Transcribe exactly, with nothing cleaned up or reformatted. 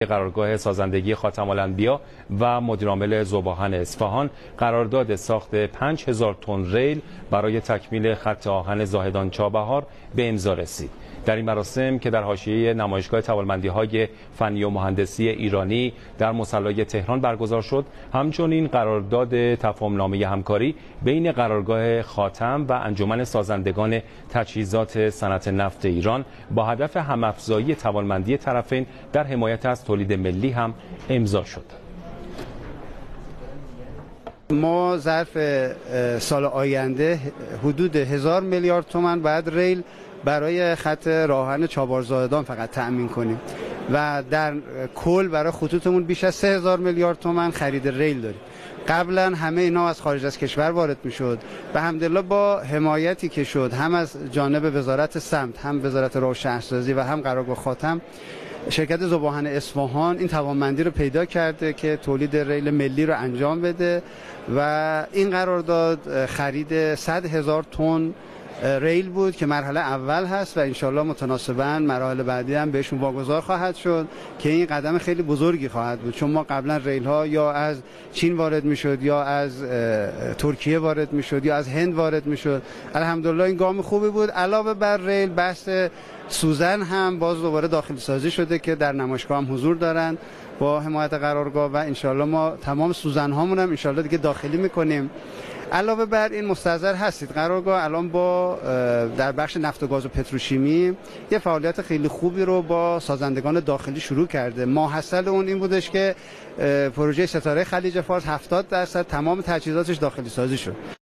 قرارگاه سازندگی خاتم الانبیا و مدیرعامل ذوباهن اصفهان قرارداد ساخت پنج هزار تن ریل برای تکمیل خط آهن زاهدان چابهار به امضا رسید. در این مراسم که در حاشیه نمایشگاه توانمندی‌های فنی و مهندسی ایرانی در مصلی تهران برگزار شد، همچنین قرارداد تفاهم‌نامه همکاری بین قرارگاه خاتم و انجمن سازندگان تجهیزات صنعت نفت ایران با هدف هم‌افزایی توانمندی طرفین در حمایت از تولید ملی هم امضا شد. ما ظرف سال آینده حدود هزار میلیارد تومان باید ریل برای خط راهن چابهار زاهدان فقط تأمین کنیم و در کل برای خطوطمون بیش از سه هزار میلیارد تومان خرید ریل داریم. قبلا همه اینا از خارج از کشور وارد میشد و الحمدلله با حمایتی که شد هم از جانب وزارت سمت، هم وزارت راه و شهرسازی و هم قرارگاه خاتم، شرکت ذوباهن اصفهان این توانمندی رو پیدا کرده که تولید ریل ملی رو انجام بده و این قرارداد خرید صد هزار تن ریل بود که مرحله اول هست و انشالله متناسباً مراحل بعدی هم بهشون واگذار خواهد شد که این قدم خیلی بزرگی خواهد بود، چون ما قبلا ریل ها یا از چین وارد میشد یا از ترکیه وارد میشد یا از هند وارد میشد. الحمدلله این گام خوبی بود. علاوه بر ریل بحث سوزن هم باز دوباره داخل سازی شده که در نمایشگاه هم حضور دارن با حمایت قرارگاه و انشالله ما تمام سوزن هامون هم انشالله دیگه داخلی میکنیم. علاوه بر این مستحضر هستید قرارگاه الان با در بخش نفت و گاز و پتروشیمی یه فعالیت خیلی خوبی رو با سازندگان داخلی شروع کرده. ماحصل اون این بودش که پروژه ستاره خلیج فارس هفتاد درصد تمام تجهیزاتش داخلی سازی شد.